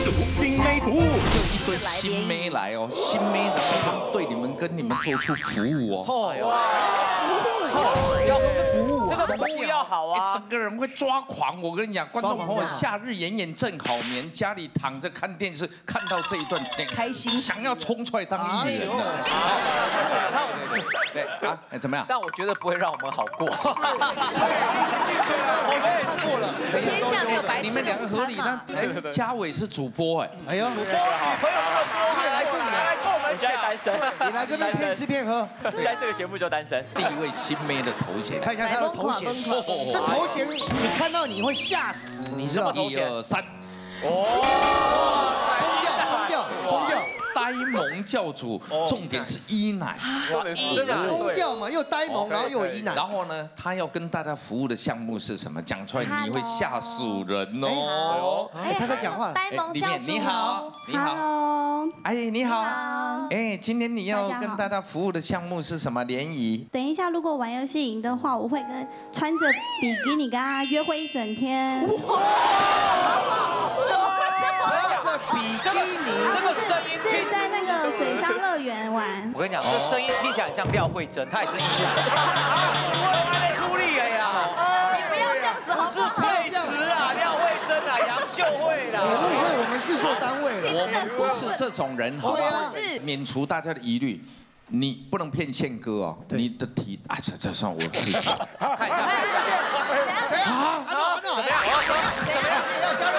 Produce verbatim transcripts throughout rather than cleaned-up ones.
主新妹服务， 就一堆新妹来哦，新妹希望对你们跟你们做出服务哦。 要服务，这个服务要好啊， 整个人会抓狂。我跟你讲，观众朋友，夏日炎炎正好眠，家里躺着看电视，看到这一段， 开心， 想要冲出来当艺人了。对对对对啊，怎么样？ 但我觉得不会让我们好过。我们也是过了。 天下没有白吃你们两个合理呢？哎，嘉伟是主播哎， 哎呦， 主播女朋友这么多，来这里来跟我们讲，单身， 你来这边骗吃骗喝， 在这个节目就单身。 第一位新妹的头衔， 看一下她的头衔，这头衔你看到你会吓死，你知道吗？ 一二三， 哦，疯掉疯掉疯掉！ 呆萌教主，重点是一奶， 真的疯掉嘛，又呆萌，然后又有一奶。 然后呢，他要跟大家服务的项目是什么？讲出来你会吓死人哦。 哎，他在讲话。 呆萌教主， 你好，你好，哎，你好，哎，今天你要跟大家服务的项目是什么？联谊。 等一下，如果玩游戏赢的话，我会跟穿着比基尼跟他约会一整天。 哇！怎么会这么？ 穿着比基尼， 这个声音是在那个水上乐园玩。 我跟你讲，这声音听起来很像廖慧珍，她也是一样。我还在出力了呀！ 你不要这样子好不好？ 佩慈啊，廖慧珍啊，杨秀慧啦。 你误会我们制作单位了。 我们不是这种人，好不好？ 是免除大家的疑虑。你不能骗宪哥哦，你的体啊，这这算我自己。 看一下， 啊，怎么样？怎么样？要加入？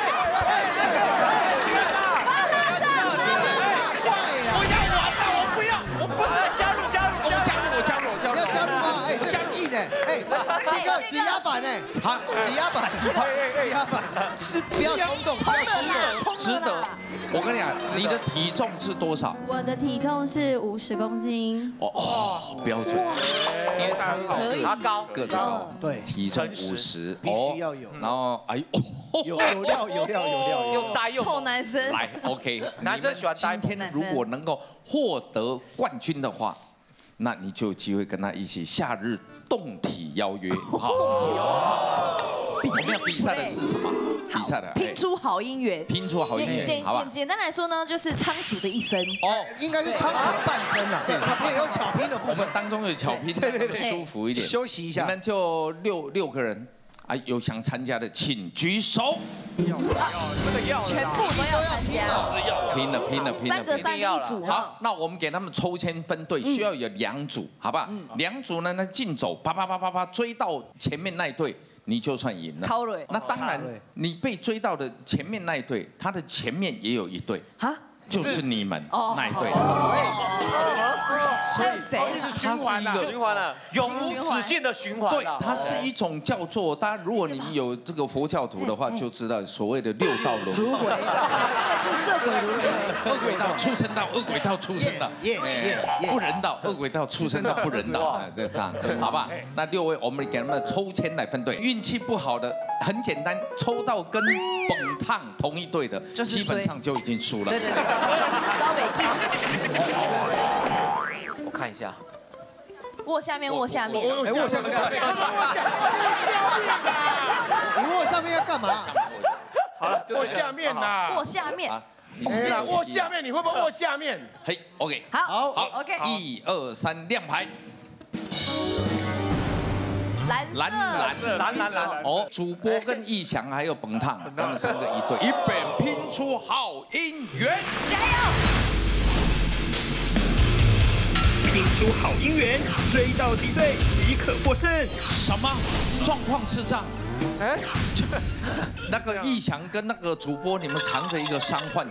我要玩了，我不要，我不要加入加入，我加入我加入我加入， 要加入吗？哎，加入硬的，哎，这个指压板哎， 好， 指压板，指压板，是不要冲动，不要冲动， 值得。我跟你讲，你的体重是多少？ 我的体重是五十公斤。 哦哦，标准，因为他高， 个子高， 对， 体重五十， 必须要有。 然后哎呦， 有有料有料有料， 又大又臭男生。 来 OK， 男生喜欢呆萌。 今天如果能够获得冠军的话，那你就有机会跟他一起夏日动体邀约，好。我们要比赛的是什么？比赛的拼出好姻缘， 拼出好姻缘，好吧？ 简单来说呢，就是仓鼠的一生。 哦，应该是仓鼠的半生了，是，也有巧拼的部分。 我们当中有巧拼，对对对，舒服一点。 休息一下， 你们就六六个人啊，有想参加的请举手。 要要，这个要， 全部都要参加。 拼了拼了拼了， 三个三一组。 好，那我们给他们抽签分队，需要有两组，好不好？两组呢，那竞走，啪啪啪啪啪，追到前面那一队。你就算赢了。那当然，你被追到的前面那一队，他的前面也有一队，就是你们那一队。 还有谁？ 它是循环了，循环了，永无止境的循环。 对，它是一种叫做，当然，如果你们有这个佛教徒的话，就知道所谓的六道轮回。 轮回，真的是色鬼轮回。 恶鬼道、畜生道、恶鬼道、畜生道，不人道、恶鬼道、畜生道、不人道，这这样，好吧？那六位，我们给他们抽签来分队。运气不好的，很简单，抽到跟本烫同一队的，基本上就已经输了。 对对对，招北我看一下， 握下面，握下面， 哎，握下面，握下面，你握上面要干嘛？ 好了，握下面呐， 握下面。 哎，握下面，你会不会握下面？ 嘿 ，OK， 好， 好 ，OK， 一二三，亮牌。 蓝蓝蓝蓝蓝蓝哦，主播跟义祥还有本烫，他们三个一队，一本拼出好姻缘， 加油！ 拼出好姻缘，追到敌对即可获胜。 什么状况是这样？哎，那个义祥跟那个主播，你们扛着一个伤患。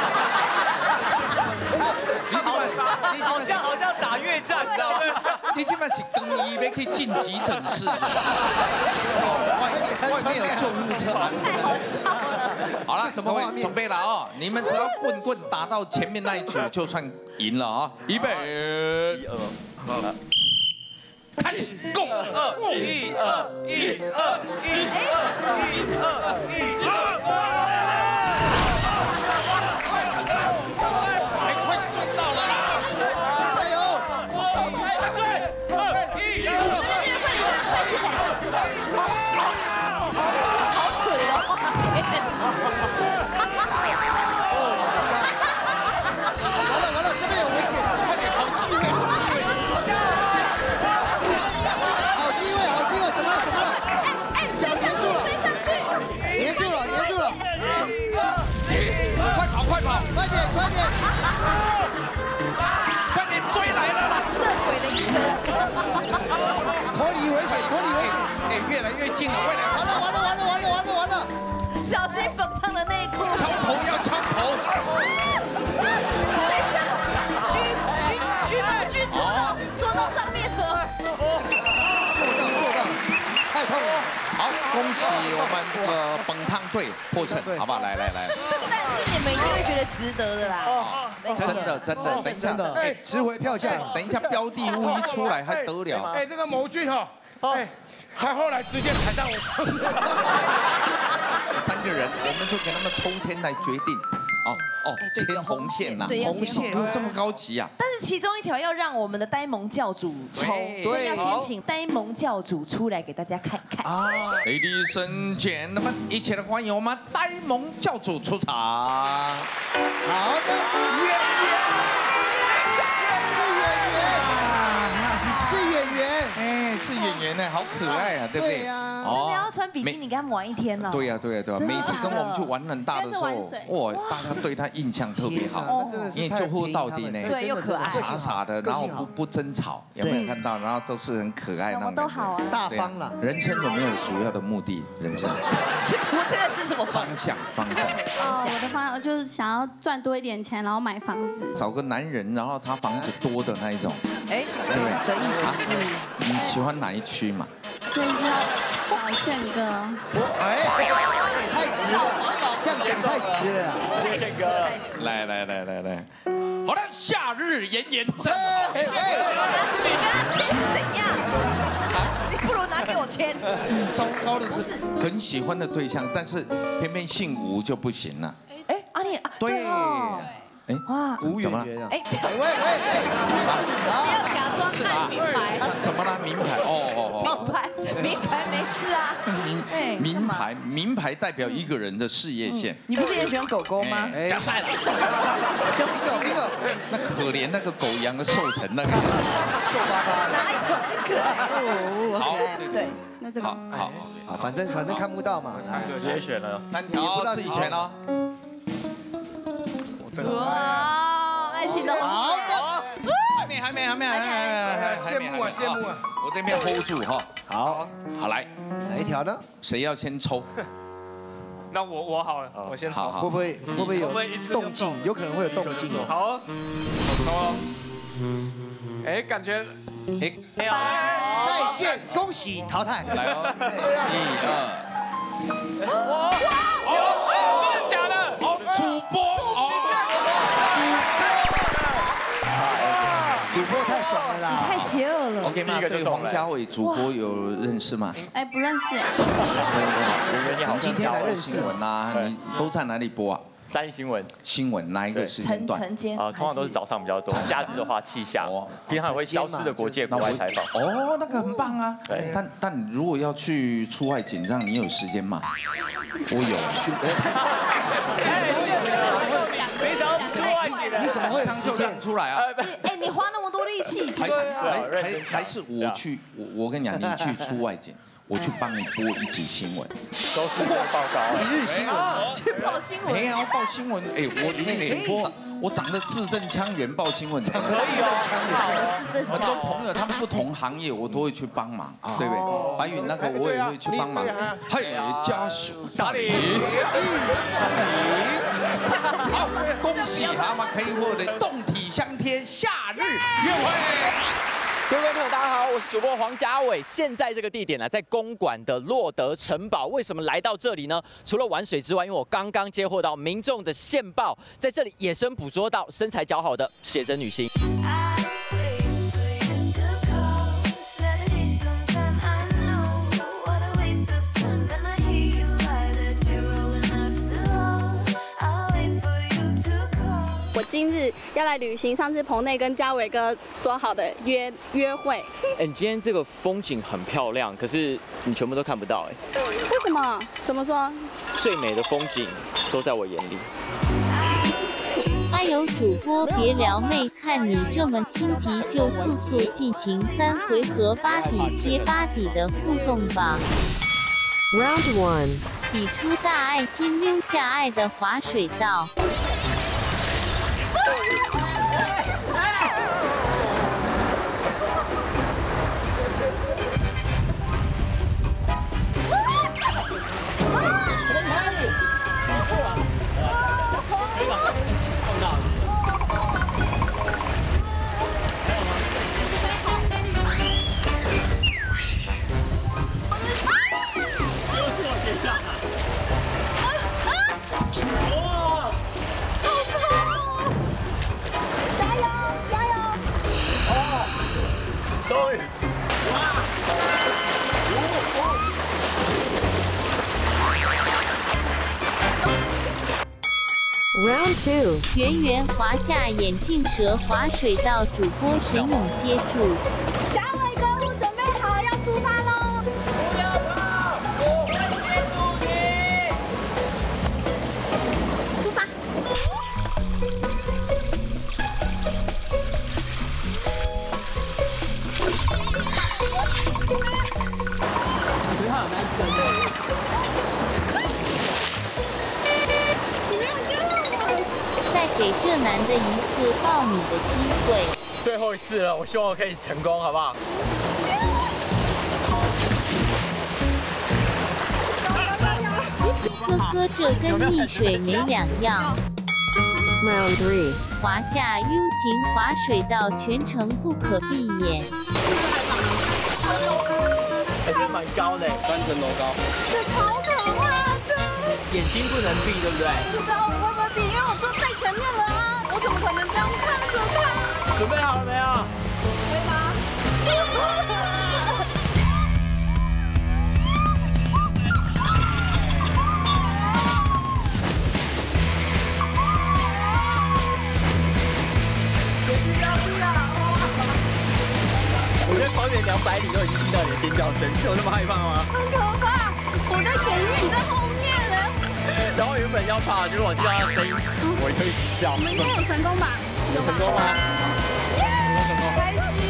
你今晚，你好像好像打越战，你知道吗？ 你今晚是更衣要去进急诊室，外面外面有救护车。 太好笑了。 好了，各位准备了哦，你们只要棍棍打到前面那一组，就算赢了啊！预备，一二，好了。开始 ，Go！ 一二一二一二一二一二， 哎，快追到了啦！ 加油！ 二一二， 好蠢的画面。 定了，未来完了完了完了完了完了完了！ 小心粉烫的内裤。 敲头要敲头。 等一下，徐徐徐宝君坐到坐到上面了。 做到做到，太痛了！ 好，恭喜我们这个本汤队破trận，好不好？来来来。 但是你们一定会觉得值得的啦。 真的真的，等一下， 真的，哎，值回票价。 等一下标的物一出来还得了？ 哎，这个谋君哈，哎，他后来直接踩在我身上。 三个人，我们就给他们抽签来决定。哦哦，牵红线呐， 红线这么高级啊！ 但是其中一条要让我们的呆萌教主抽，所以要先请呆萌教主出来给大家看看。 啊 ，Ladies and gentlemen， 一起来欢迎我们呆萌教主出场。好的，圆圆，是演员，是演员， 哎，是演员呢，好可爱啊，对不对？ 对呀，真的要穿比基尼跟他们玩一天呢。 对呀，对呀，对呀，每次跟我们去玩很大的时候，哇，大家对他印象特别好，因为就喝到底呢， 对，又可爱， 傻傻的，然后不不争吵，有没有看到？然后都是很可爱那种， 都好啊， 大方了。 人生有没有主要的目的？人生， 我这个是什么方向？方向。 哦，我的方向就是想要赚多一点钱，然后买房子。 找个男人，然后他房子多的那一种。 哎，对的意思是， 你喜欢哪一区嘛？ 所以就要找宪哥。 哎，太直了，这样讲太直了。 宪哥， 来来来来来，好了，夏日炎炎正好。 你跟他签是怎样？你不如拿给我签。 糟糕的是，很喜欢的对象，但是偏偏姓吴就不行了。 哎，啊你对。哎， 哇，吴演员啊！ 哎，喂喂喂，不要假装看名牌。 怎么了？名牌？哦哦哦。 名牌，名牌没事啊。 名名牌，名牌代表一个人的事业线。 你不是也喜欢狗狗吗？ 加赛了。 凶狗，凶狗。 那可怜那个狗养的瘦成那个。 瘦巴巴。 哪有可爱？哦， 好， 对， 那这个。 好好好，反正反正看不到嘛。 直接选了。 三条自己选哦。 哇，爱情的好的， 还没还没还没还没还没羡慕啊羡慕啊！ 我这边 hold 住哈。 好， 好来， 哪一条呢？ 谁要先抽？ 那我我好了，我先抽。 会不会会不会有动静？有可能会有动静哦。 好，我抽哦。哎，感觉哎， 再见，恭喜淘汰。 来哦，一二。 哇！哦，真的假的？ 哦，主播哦。 主播太爽了啦！ 太邪恶了。 OK 吗？对黄家伟主播有认识吗？ 哎，不认识。 你好， 今天来认识新闻啊，你都在哪里播啊？ 三立新闻， 新闻哪一个时间段？ 晨间啊，通常都是早上比较多，假日的话气象，平常也会消失的国界国外采访。 哦，那个很棒啊。 对。 但但你如果要去出外景，这样你有时间吗？我有去。 没想到出外景了， 你怎么会有时间出来啊？ 哎，你花那么多力气， 还是还还还是我去，我我跟你讲，你去出外景。我去帮你播一集新闻， 都是报告， 一日新闻， 去报新闻， 没有报新闻，哎，我那个我长得字正腔圆报新闻，可以哦， 很多朋友他们不同行业，我都会去帮忙，对不对？白云那个我也会去帮忙，嘿，家属大礼，好，恭喜他们可以获得动体相贴夏日约会。 各位观众朋友，大家好，我是主播黄家伟。现在这个地点呢，在公馆的洛德城堡。为什么来到这里呢？除了玩水之外，因为我刚刚接获到民众的线报，在这里野生捕捉到身材姣好的写真女星。 我今日要来旅行，上次棚内跟嘉伟哥说好的约约会。 哎，你今天这个风景很漂亮，可是你全部都看不到哎。 为什么？怎么说？ 最美的风景都在我眼里。 哎呦，主播别撩妹，看你这么心急，就速速进行三回合八底贴八底的互动吧。Round one， 比出大爱心溜下爱的滑水道。 Round two， 圆圆滑下眼镜蛇滑水道，主播神勇接住。 嘉伟哥，我准备好要出发喽！ 不要跑，我会接住你。 出发。 你好难整的。 再给这男的一次抱你的机会， 最后一次了，我希望我可以成功，好不好？ 呵呵，这跟溺水没两样。Round three， 滑下 U 型滑水道，全程不可闭眼。 还是蛮高的，三层楼高。 这超可怕的。 眼睛不能闭，对不对？ 不知道我会不会闭，因为我坐在前面了啊，我怎么可能这样看着他？ 准备好了没有？ 可以吗？ 我觉得方圆两百里都已经听到你的尖叫声，是有那么害怕吗？ 很可怕，我在前面，你在后面呢。 然后原本要怕，结果我听到他的声音，我就一直笑。 我们应该有成功吧？ 有成功吗？ 有成功，开心。